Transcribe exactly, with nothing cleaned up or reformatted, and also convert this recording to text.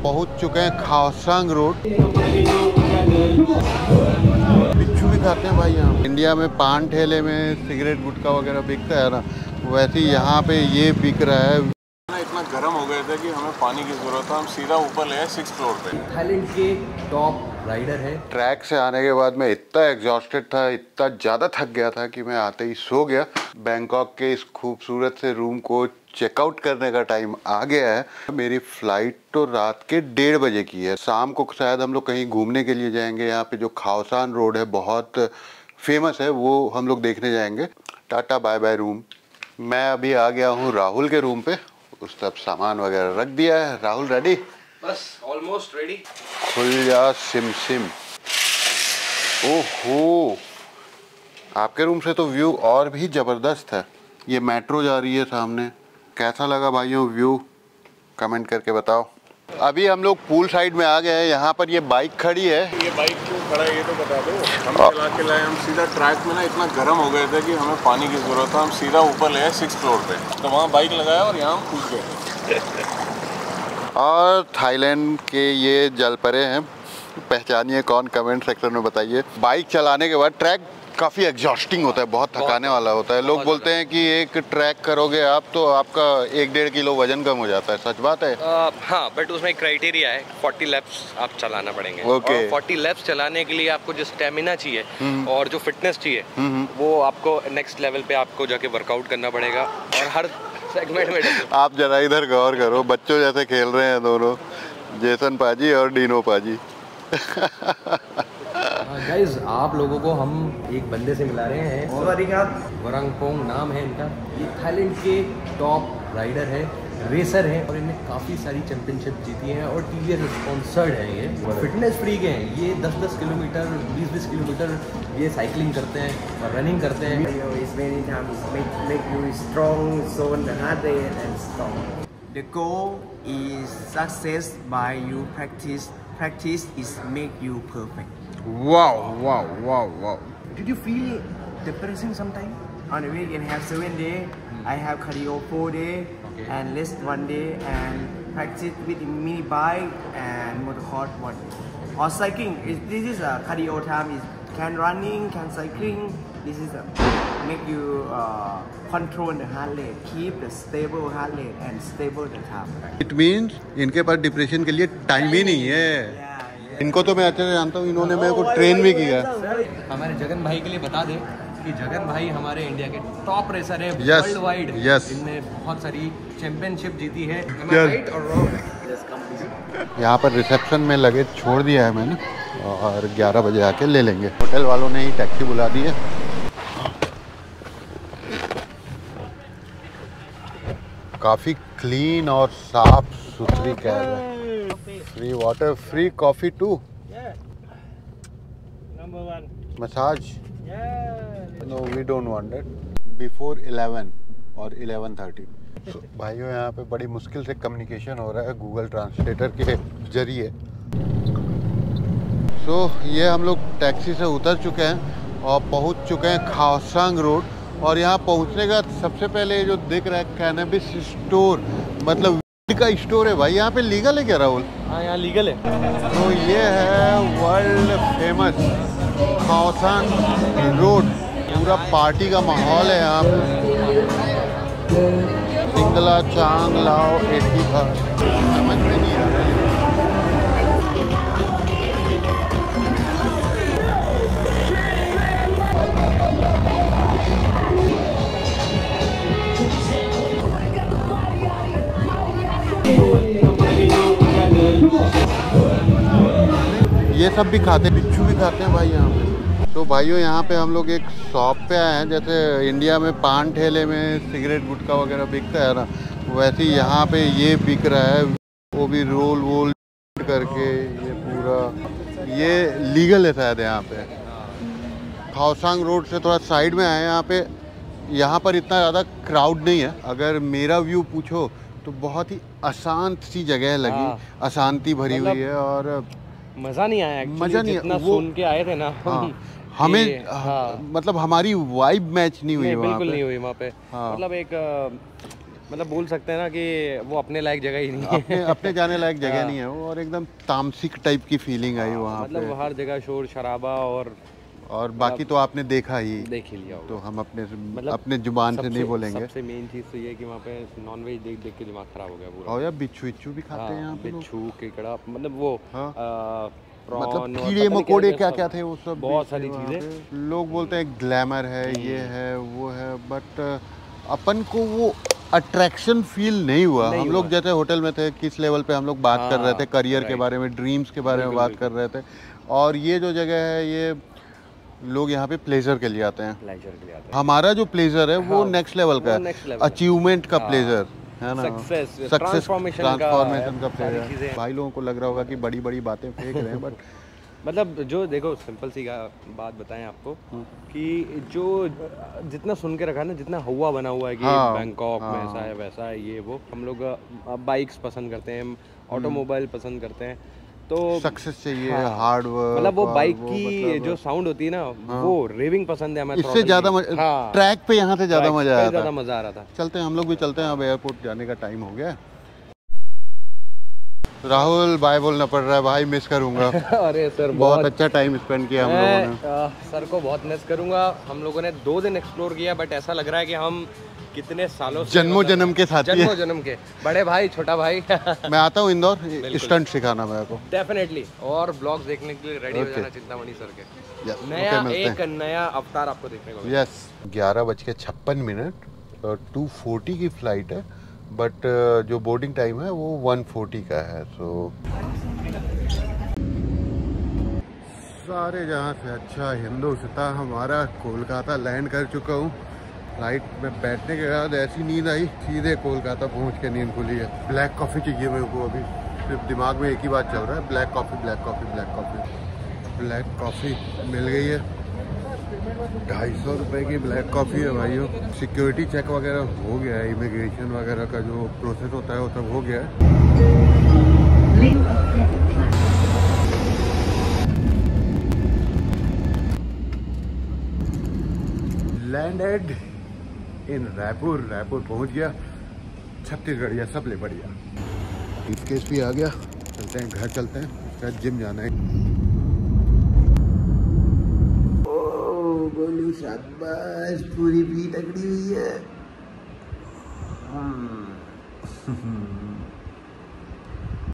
पहुंच चुके हैं खाओसांग रोड। बिच्छू भी खाते हैं भाई यहाँ। इंडिया में पान ठेले में सिगरेट गुटखा वगैरह बिकता है ना, वैसे ही यहाँ पे ये बिक रहा है। इतना गर्म हो गए थे कि हमें पानी की जरूरत है। हम सीधा ऊपर ले सिक्स फ्लोर पे। थाईलैंड के टॉप राइडर है। ट्रैक से आने के बाद मैं इतना एग्जॉस्टेड था, इतना ज़्यादा थक गया था कि मैं आते ही सो गया। बैंकॉक के इस खूबसूरत से रूम को चेकआउट करने का टाइम आ गया है। मेरी फ़्लाइट तो रात के डेढ़ बजे की है। शाम को शायद हम लोग कहीं घूमने के लिए जाएंगे। यहाँ पे जो खाओसान रोड है बहुत फेमस है, वो हम लोग देखने जाएंगे। Tata bye bye room. मैं अभी आ गया हूँ राहुल के रूम पे। उस सब सामान वगैरह रख दिया है। राहुल रेडी? बस ऑलमोस्ट रेडी। खुल जा सिम सिम। ओहो, आपके रूम से तो व्यू और भी ज़बरदस्त है। ये मेट्रो जा रही है सामने। कैसा लगा भाइयों व्यू? कमेंट करके बताओ। अभी हम लोग पूल साइड में आ गए हैं। यहाँ पर ये बाइक खड़ी है। ये बाइक क्यों खड़ा है ये तो बता दो। हम चला के लाए। हम सीधा ट्रैक में ना इतना गर्म हो गए थे कि हमें पानी की जरूरत है। हम सीधा ऊपर ले सिक्स फ्लोर पे, तो वहाँ बाइक लगाया और यहाँ हम कूद गए। और थाईलैंड के ये जलपरे हैं, पहचानिए कौन, कमेंट सेक्शन में बताइए। बाइक चलाने के बाद ट्रैक काफ़ी एग्जॉस्टिंग होता है, बहुत थकाने वाला होता है। लोग बोलते हैं कि एक ट्रैक करोगे आप तो आपका एक डेढ़ किलो वजन कम हो जाता है, सच बात है? आ, हाँ, बट उसमें एक क्राइटेरिया है, फोर्टी लैप्स आप चलाना पड़ेंगे। okay. और फोर्टी लैप्स चलाने के लिए आपको जो स्टेमिना चाहिए और जो फिटनेस चाहिए वो आपको नेक्स्ट लेवल पे आपको जाके वर्कआउट करना पड़ेगा। और हर सेगमेंट में आप जरा इधर गौर करो, बच्चों जैसे खेल रहे हैं दोनों, जेसन पाजी और डीनो पाजी। गाइस, आप लोगों को हम एक बंदे से मिला रहे हैं। वरंगपोंग नाम है इनका। ये थाईलैंड के टॉप राइडर है, रेसर है और इन्हें काफ़ी सारी चैंपियनशिप जीती हैं और टीवीएस स्पॉन्सर्ड है। ये फिटनेस फ्रीक हैं। ये दस दस किलोमीटर बीस बीस किलोमीटर ये साइकिलिंग करते हैं और रनिंग करते हैं। The goal is success by you practice. Practice is make you perfect. Wow, wow, wow, wow. Did you feel depressing sometime? On the weekend, I have seven day. I have cardio four day Okay. and rest one day and practice with mini bike and motocross one day. Or cycling. Is this is a cardio time. Is can running, can cycling. This is a make you uh, control the heart rate, keep the stable heart rate and stable the time. It means इनके पास depression के लिए time ही नहीं है। इनको तो मैं अच्छे से जानता हूँ, इन्होंने मेरे को ट्रेन भी किया। हमारे जगन भाई के लिए बता दें कि जगन भाई हमारे इंडिया के टॉप रेसर है yes, वर्ल्ड वाइड। yes. इनने बहुत सारी चैंपियनशिप जीती है। right यहाँ पर रिसेप्शन में लगेज छोड़ दिया है मैंने और ग्यारह बजे आके ले लेंगे। होटल वालों ने ही टैक्सी बुला दी है। काफ़ी क्लीन और साफ सुथरी कैब है। Free water, free coffee too. Massage? No, we don't want that. Before eleven और इलेवन थर्टी। भाइयों यहाँ पे बड़ी मुश्किल से कम्युनिकेशन हो रहा है गूगल ट्रांसलेटर के जरिए। सो so, ये हम लोग टैक्सी से उतर चुके हैं और पहुँच चुके हैं खाओसांग रोड। और यहाँ पहुँचने का सबसे पहले जो दिख रहा है कैनबिस स्टोर, मतलब वीड का स्टोर है। भाई यहाँ पे लीगल है क्या राहुल? हाँ, यहाँ लीगल है। तो ये है वर्ल्ड फेमस खाओसांग रोड। पूरा पार्टी का माहौल है यहाँ पे। सिंगला चांग लाओ एटी का समझ में नहीं आ रहा है। ये सब भी खाते, बिच्छू भी खाते हैं भाई यहाँ पे। तो भाइयों यहाँ पे हम लोग एक शॉप पे आए हैं। जैसे इंडिया में पान ठेले में सिगरेट गुटखा वगैरह बिकता है ना, वैसे ही यहाँ पे ये बिक रहा है। वो भी रोल वोल करके, ये पूरा ये लीगल है शायद यहाँ पे। खाओसांग रोड से थोड़ा साइड में आए हैं। यहाँ पे यहाँ पर इतना ज़्यादा क्राउड नहीं है। अगर मेरा व्यू पूछो तो बहुत ही अशांत सी जगह लगी, अशांति भरी हुई है और मज़ा नहीं आया। मज़ा नहीं, जितना वो सुन के आए थे ना हाँ, हमें हाँ, मतलब हमारी वाइब मैच नहीं हुई वहाँ पे। बिल्कुल नहीं हुई वहाँ पे। हाँ। मतलब एक मतलब बोल सकते हैं ना कि वो अपने लायक जगह ही नहीं है। अपने अपने जाने लायक जगह नहीं है वो, और एकदम तामसिक टाइप की फीलिंग आई वहाँ पे। मतलब हर जगह शोर शराबा और और बाकी तो आपने देखा ही, देख ही लिया होगा। तो हम अपने मतलब अपने जुबान से नहीं बोलेंगे। सबसे मेन चीज़ तो ये है कि वहाँ पे नॉनवेज देख देख के दिमाग खराब हो गया पूरा। और यार बिच्छू बिच्छू भी खाते हैं यहाँ पे लोग। बिच्छू केकड़ा, मतलब वो हाँ। आ, मतलब कीड़े मकोड़े क्या क्या थे वो सब, बहुत सारी चीज़ें। लोग बोलते हैं ग्लैमर है, ये है वो है, बट अपन को वो अट्रैक्शन फील नहीं हुआ। नहीं हम हुआ। लोग जैसे होटल में थे, किस लेवल पे हम लोग बात हाँ, कर रहे थे करियर के राइट। बारे में, ड्रीम्स के बारे में बिल्कुल, बात कर रहे थे। और ये जो जगह है, ये लोग यहाँ पे प्लेजर के लिए आते हैं। प्लेजर के लिए आते हैं। हमारा जो प्लेजर है वो हाँ, नेक्स्ट लेवल का वो है, next level है। अचीवमेंट का हाँ। प्लेजर है ना, सक्सेस, सक्सेस ट्रांसफॉर्मेशन का ट्रांसफॉर्मेशन का सारी प्लेजर। चीज़ें। भाई लोगों को लग रहा होगा कि बड़ी बड़ी बातें फेंक रहे हैं, बट मतलब जो देखो सिंपल सी का बात बताएं आपको कि जो जितना सुन के रखा है ना, जितना हुआ बना हुआ है कि हाँ, बैंकॉक में हाँ। ऐसा है वैसा है ये वो, हम लोग बाइक्स पसंद करते हैं, ऑटोमोबाइल पसंद करते हैं, तो सक्सेस चाहिए, हाँ। हार्ड वर्क, मतलब वो और बाइक वो की मतलब जो साउंड होती है ना, वो रेविंग पसंद है हमें। इससे ज्यादा मजा, ट्रैक पे यहाँ से ज्यादा मजा आया ज्यादा था। मजा आ रहा था। चलते हैं हम लोग भी, चलते हैं, अब एयरपोर्ट जाने का टाइम हो गया। राहुल बाय बोलना पड़ रहा है भाई, मिस करूंगा। अरे सर बहुत अच्छा टाइम स्पेंड किया हम लोगों ने। मैं आ, सर को बहुत मिस करूंगा। हम लोगों ने दो दिन एक्सप्लोर किया, बट ऐसा लग रहा है कि हम कितने सालों से जन्मों जन्म के साथी हैं। जन्मों जन्म के बड़े भाई छोटा भाई। मैं आता हूँ इंदौर, स्टंट सिखाना मेरे को। डेफिनेटली, और ब्लॉग्स देखने के लिए रेडी हो Okay. जाना चिंतामणि सर के। Yes, नया okay, मिलते एक नया अवतार आपको देखने को मिलेगा। यस, ग्यारह बज के छप्पन मिनट और टू फोर्टी की फ्लाइट है, बट जो बोर्डिंग टाइम है वो वन फोर्टी का है। सो सारे जहाँ से अच्छा हिंदुस्तान हमारा कोलकाता लैंड कर चुका हूँ। फ्लाइट में बैठने के बाद ऐसी नींद आई, सीधे कोलकाता पहुँच के नींद खुली है। ब्लैक कॉफ़ी चाहिए मेरे को अभी, सिर्फ दिमाग में एक ही बात चल रहा है, black coffee black coffee black coffee. Black coffee मिल गई है, ढाई सौ रुपये की ब्लैक कॉफ़ी है भाइयों। सिक्योरिटी चेक वगैरह हो गया है, इमिग्रेशन वगैरह का जो प्रोसेस होता है वो सब हो गया है। लैंडेड इन रायपुर, रायपुर पहुंच गया। छत्तीसगढ़ या सब ले बढ़िया। ब्रीफकेस भी आ गया, चलते हैं घर, चलते हैं, शायद जिम जाना है। ओ गोलू शाबाश, पूरी पीठ अकड़ी हुई है।